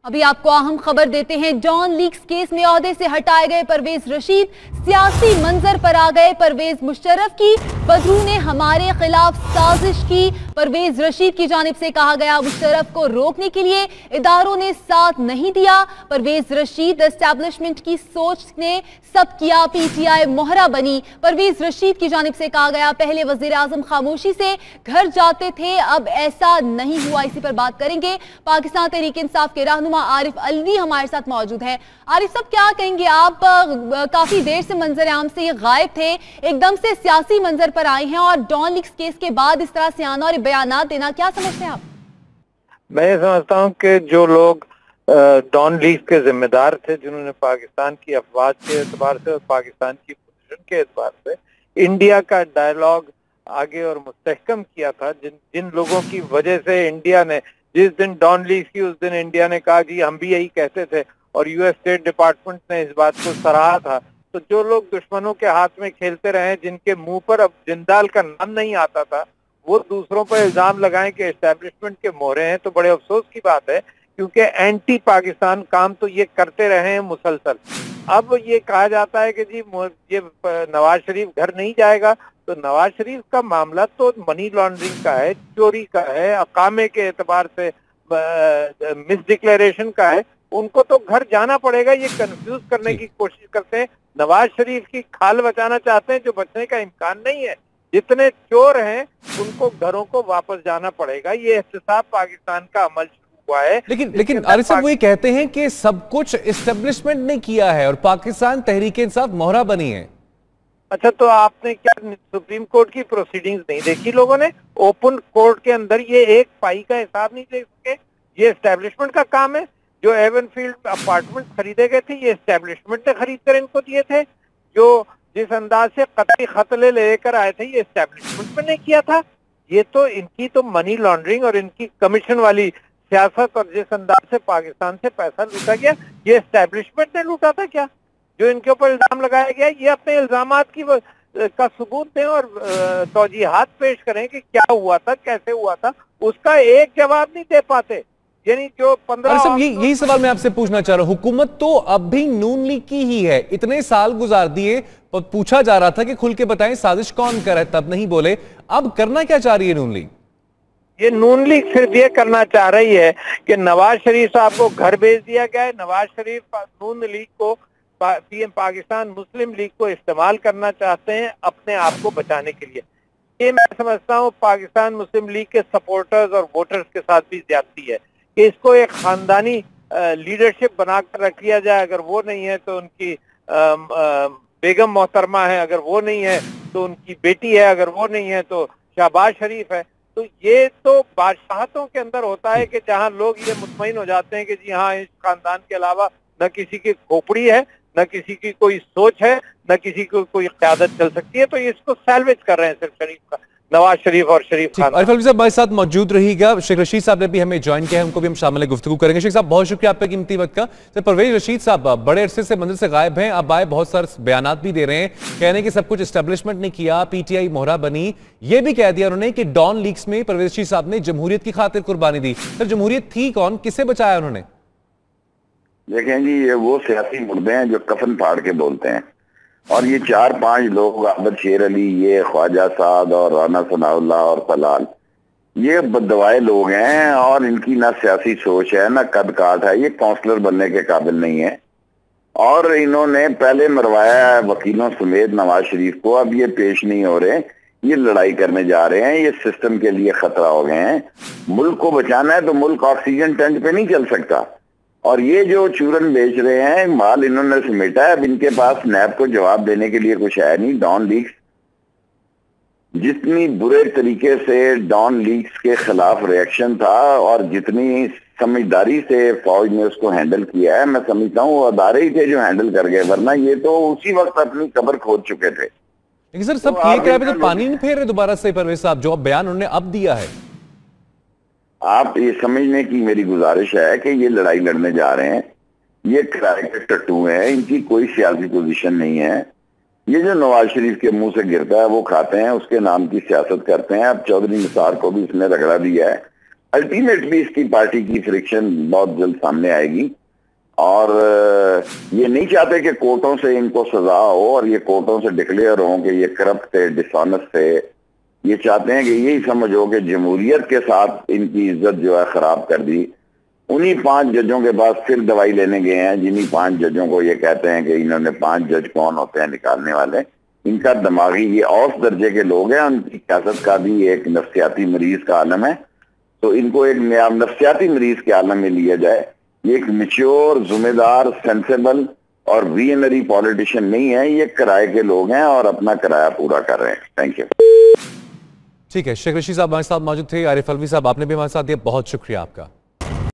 अभी आपको अहम खबर देते हैं। डॉन लीक्स केस में ओहदे से हटाए गए परवेज रशीद सियासी मंजर पर आ गए। परवेज मुशर्रफ की बदरू ने हमारे खिलाफ साजिश की। परवेज रशीद की जानिब से कहा गया मुशर्रफ को रोकने के लिए इदारों ने साथ नहीं दिया। परवेज रशीद एस्टैब्लिशमेंट की सोच ने सब किया, पीटीआई मोहरा बनी। परवेज रशीद की जानिब से कहा गया पहले वजीर आजम खामोशी से घर जाते थे, अब ऐसा नहीं हुआ। इसी पर बात करेंगे। पाकिस्तान तहरीक इंसाफ के रहनुमा आरिफ अलवी हमारे साथ मौजूद है। आरिफ साहब, क्या कहेंगे आप? काफी देर से मंजर आम से ये गायब थे, एकदम से सियासी मंजर पर आए हैं और डॉन लीक्स केस के बाद इस तरह से आना और बयानात देना, क्या समझते हैं आप? मैं ये समझता हूँ कि जो लोग डॉन लीक्स के जिम्मेदार थे, जिन्होंने पाकिस्तान की अफवाज के एतबार से और पाकिस्तान की पोजीशन के एतबार से इंडिया का डायलॉग आगे और मुस्तहकम किया था, जिन लोगों की वजह से इंडिया ने, जिस दिन डॉन लीक्स की उस दिन इंडिया ने कहा कि हम भी यही कहते थे और यूएस स्टेट डिपार्टमेंट ने इस बात को सराहा था। तो जो लोग दुश्मनों के हाथ में खेलते रहे, जिनके मुंह पर अब जिंदाल का नाम नहीं आता था, वो दूसरों पर इल्जाम लगाएं कि एस्टैब्लिशमेंट के मोहरे हैं, तो बड़े अफसोस की बात है, क्योंकि एंटी पाकिस्तान काम तो ये करते रहे हैं मुसलसल। अब ये कहा जाता है कि जी ये नवाज शरीफ घर नहीं जाएगा, तो नवाज शरीफ का मामला तो मनी लॉन्ड्रिंग का है, चोरी का है, अकामे के एतबार से मिस डिक्लेरेशन का है। उनको तो घर जाना पड़ेगा। ये कंफ्यूज करने की कोशिश करते हैं। नवाज शरीफ की खाल बचाना चाहते हैं, जो बचने का इम्कान नहीं है। जितने चोर हैं उनको घरों को वापस जाना पड़ेगा। ये एहतसाब पाकिस्तान का अमल हुआ है। लेकिन आरिफ साहब, वो ये कहते हैं कि सब कुछ एस्टेब्लिशमेंट ने किया है और पाकिस्तान तहरीक इंसाफ मोहरा बनी है। अच्छा, तो आपने क्या सुप्रीम कोर्ट की प्रोसीडिंग्स नहीं देखी लोगों ने? ओपन कोर्ट के अंदर ये एक पाई का हिसाब नहीं दे सके। ये एस्टेब्लिशमेंट का काम है। जो एवनफील्ड अपार्टमेंट खरीदे गए थे, ये एस्टेब्लिशमेंट ने खरीद कर इनको दिए थे। जो जिस अंदाज से कतई खतले लेकर आए थे, ये एस्टेब्लिशमेंट में नहीं किया था। ये तो इनकी तो मनी लॉन्ड्रिंग और इनकी कमीशन वाली सियासत, और जिस अंदाज से पाकिस्तान से पैसा लूटा गया, ये एस्टेब्लिशमेंट ने लूटा था क्या? जो इनके ऊपर इल्जाम लगाया गया, ये अपने इल्जामात की का सबूत दें और तौजीहात पेश करें कि क्या हुआ था, कैसे हुआ था। उसका एक जवाब नहीं दे पाते। यानी जो 15 यही सवाल मैं आपसे पूछना चाह रहा हूं। हुकूमत तो अब भी नून लीग की ही है, इतने साल गुजार दिए, पूछा जा रहा था कि खुल के बताएं साजिश कौन कर है, तब नहीं बोले। अब करना क्या चाह रही है नून लीग? ये नून लीग सिर्फ ये करना चाह रही है कि नवाज शरीफ साहब को घर भेज दिया गया है। नवाज शरीफ नून लीग को, पीएम पाकिस्तान मुस्लिम लीग को इस्तेमाल करना चाहते हैं अपने आप को बचाने के लिए। ये मैं समझता हूँ पाकिस्तान मुस्लिम लीग के सपोर्टर्स और वोटर्स के साथ भी ज्यादती है कि इसको एक खानदानी लीडरशिप बनाकर रख लिया जाए। अगर वो नहीं है तो उनकी बेगम मोहतरमा है, अगर वो नहीं है तो उनकी बेटी है, अगर वो नहीं है तो शहबाज शरीफ है। तो ये तो बादशाहतों के अंदर होता है कि जहां लोग ये मुतमईन हो जाते हैं कि जी हाँ, इस खानदान के अलावा न किसी की खोपड़ी है, न किसी की कोई सोच है, न किसी को कोई क़यादत चल सकती है। तो इसको सैल्वेज कर रहे हैं सिर्फ शरीफ का, नवाज शरीफ और शरीफ खान। आरिफ अलवी साहब हमारे साथ मौजूद रहिएगा। शेख रशीद साहब ने भी हमें ज्वाइन किया है, उनको भी हम शामिल गुफ्तगू करेंगे। शेख साहब, बहुत शुक्रिया आपके कीमती वक्त का। सर, परवेज रशीद साहब बड़े अरसे से मंदिर से गायब हैं, अब आए, बहुत सारे बयानात भी दे रहे हैं, कह रहे हैं कि सब कुछ एस्टेब्लिशमेंट ने किया, पीटीआई मोहरा बनी। ये भी कह दिया उन्होंने कि डॉन लीक्स में परवेज रशीद साहब ने जमहूरियत की खातिर कुर्बानी दी। सर, जमहूरियत थी कौन, किसे बचाया उन्होंने? देखें जी, ये वो सियासी मुर्दे हैं जो कफन फाड़ के बोलते हैं, और ये 4-5 लोग, अहमद शेर अली, ये ख्वाजा साद और राना सनाउल्लाह और फलाल, ये बददवाए लोग हैं और इनकी ना सियासी सोच है ना कद काठ है। ये काउंसलर बनने के काबिल नहीं है और इन्होंने पहले मरवाया है वकीलों समेत नवाज शरीफ को। अब ये पेश नहीं हो रहे, ये लड़ाई करने जा रहे हैं, ये सिस्टम के लिए खतरा हो गए हैं। मुल्क को बचाना है तो मुल्क ऑक्सीजन टेंट पे नहीं चल सकता। और ये जो चूरन बेच रहे हैं, माल इन्होंने समेटा है। अब इनके पास नैब को जवाब देने के लिए कुछ है नहीं। डॉन लीक्स, जितनी बुरे तरीके से डॉन लीक्स के खिलाफ रिएक्शन था और जितनी समझदारी से फौज ने उसको हैंडल किया है, मैं समझता हूँ वो अदारे ही थे जो हैंडल कर गए, वरना ये तो उसी वक्त अपनी कब्र खोद चुके थे। लेकिन सर, सब किए क्या तो पानी नहीं फेर रहे दोबारा से परवेज साहब, जो बयान उन्होंने अब दिया है? आप ये समझने की मेरी गुजारिश है कि ये लड़ाई लड़ने जा रहे हैं, ये किराए के टट्टू हैं, इनकी कोई सियासी पोजीशन नहीं है। ये जो नवाज शरीफ के मुंह से गिरता है वो खाते हैं, उसके नाम की सियासत करते हैं। अब चौधरी निसार को भी इसने रगड़ा दिया है। अल्टीमेटली इसकी पार्टी की फ्रिक्शन बहुत जल्द सामने आएगी और ये नहीं चाहते कि कोर्टों से इनको सजा हो और ये कोर्टों से डिक्लेयर हो कि ये करप्ट थे, डिसऑनेस्ट थे। ये चाहते हैं कि यही समझो कि जमहूरियत के साथ इनकी इज्जत जो है खराब कर दी। उन्हीं 5 जजों के पास फिर दवाई लेने गए हैं, जिन्हीं 5 जजों को ये कहते हैं कि इन्होंने 5 जज कौन होते हैं निकालने वाले। इनका दिमागी ये औसत दर्जे के लोग हैं, उनकी सियासत का भी एक नफ्सियाती मरीज का आलम है। तो इनको एक नफ्सियाती मरीज के आलम में लिया जाए। ये एक मैच्योर, जिम्मेदार, सेंसेबल और विजनरी पॉलिटिशियन नहीं है, ये किराए के लोग हैं और अपना किराया पूरा कर रहे हैं। Thank you. ठीक है, शेख रशीद साहब हमारे साथ मौजूद थे। आरिफ अलवी साहब आपने भी हमारे साथ दिया, बहुत शुक्रिया आपका।